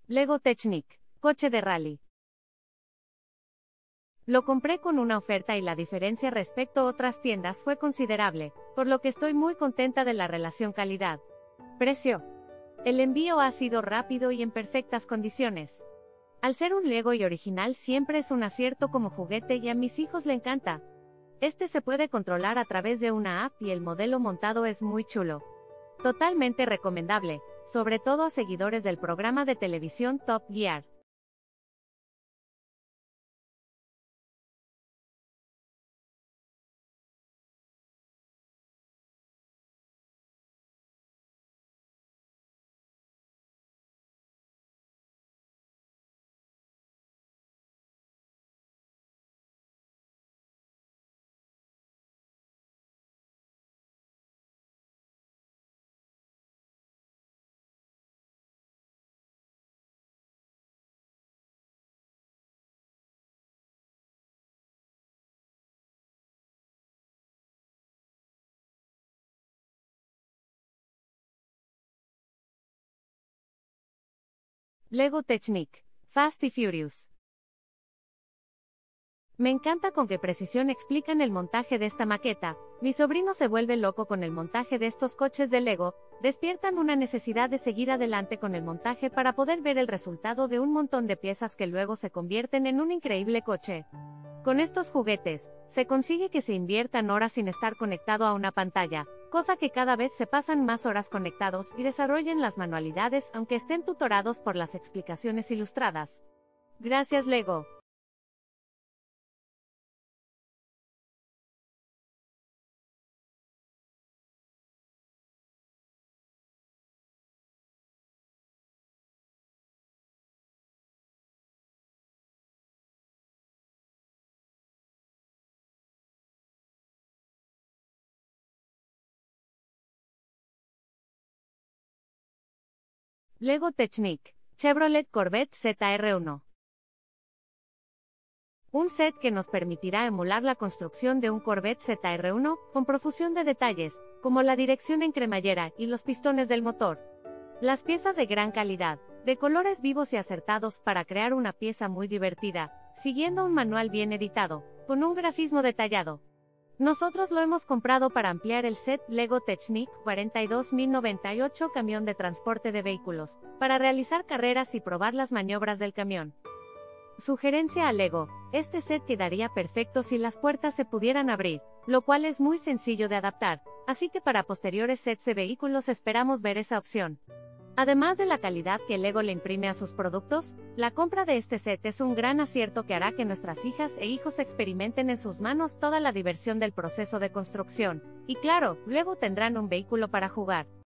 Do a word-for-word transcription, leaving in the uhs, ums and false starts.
Lego Technic, coche de rally. Lo compré con una oferta y la diferencia respecto a otras tiendas fue considerable, por lo que estoy muy contenta de la relación calidad-precio. El envío ha sido rápido y en perfectas condiciones. Al ser un Lego y original siempre es un acierto como juguete y a mis hijos le encanta. Este se puede controlar a través de una app y el modelo montado es muy chulo. Totalmente recomendable, sobre todo a seguidores del programa de televisión Top Gear. Lego Technic, Fast y Furious. Me encanta con qué precisión explican el montaje de esta maqueta. Mi sobrino se vuelve loco con el montaje de estos coches de Lego, despiertan una necesidad de seguir adelante con el montaje para poder ver el resultado de un montón de piezas que luego se convierten en un increíble coche. Con estos juguetes, se consigue que se inviertan horas sin estar conectado a una pantalla, cosa que cada vez se pasan más horas conectados y desarrollen las manualidades aunque estén tutorados por las explicaciones ilustradas. Gracias Lego. Lego Technic, Chevrolet Corvette Z R uno. Un set que nos permitirá emular la construcción de un Corvette Z R uno, con profusión de detalles, como la dirección en cremallera y los pistones del motor. Las piezas de gran calidad, de colores vivos y acertados para crear una pieza muy divertida, siguiendo un manual bien editado, con un grafismo detallado. Nosotros lo hemos comprado para ampliar el set Lego Technic cuarenta y dos mil noventa y ocho camión de transporte de vehículos, para realizar carreras y probar las maniobras del camión. Sugerencia a Lego, este set quedaría perfecto si las puertas se pudieran abrir, lo cual es muy sencillo de adaptar, así que para posteriores sets de vehículos esperamos ver esa opción. Además de la calidad que Lego le imprime a sus productos, la compra de este set es un gran acierto que hará que nuestras hijas e hijos experimenten en sus manos toda la diversión del proceso de construcción, y claro, luego tendrán un vehículo para jugar.